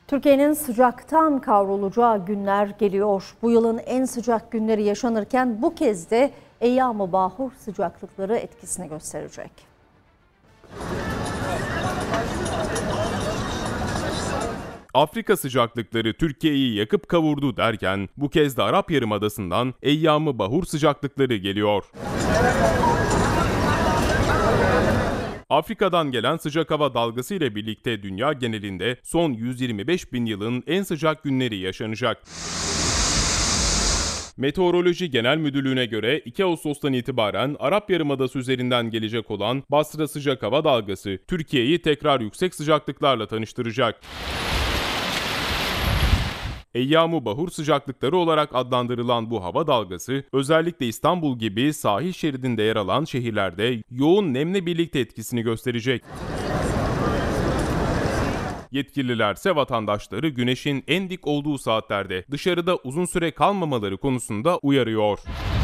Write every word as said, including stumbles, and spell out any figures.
Türkiye'nin sıcaktan kavrulacağı günler geliyor. Bu yılın en sıcak günleri yaşanırken bu kez de eyyam-ı bahur sıcaklıkları etkisini gösterecek. Afrika sıcaklıkları Türkiye'yi yakıp kavurdu derken bu kez de Arap Yarımadası'ndan eyyam-ı bahur sıcaklıkları geliyor. Afrika'dan gelen sıcak hava dalgası ile birlikte dünya genelinde son yüz yirmi beş bin yılın en sıcak günleri yaşanacak. Meteoroloji Genel Müdürlüğü'ne göre iki Ağustos'tan itibaren Arap Yarımadası üzerinden gelecek olan Basra sıcak hava dalgası Türkiye'yi tekrar yüksek sıcaklıklarla tanıştıracak. Eyyam-ı bahur sıcaklıkları olarak adlandırılan bu hava dalgası, özellikle İstanbul gibi sahil şeridinde yer alan şehirlerde yoğun nemle birlikte etkisini gösterecek. Yetkililerse vatandaşları güneşin en dik olduğu saatlerde dışarıda uzun süre kalmamaları konusunda uyarıyor.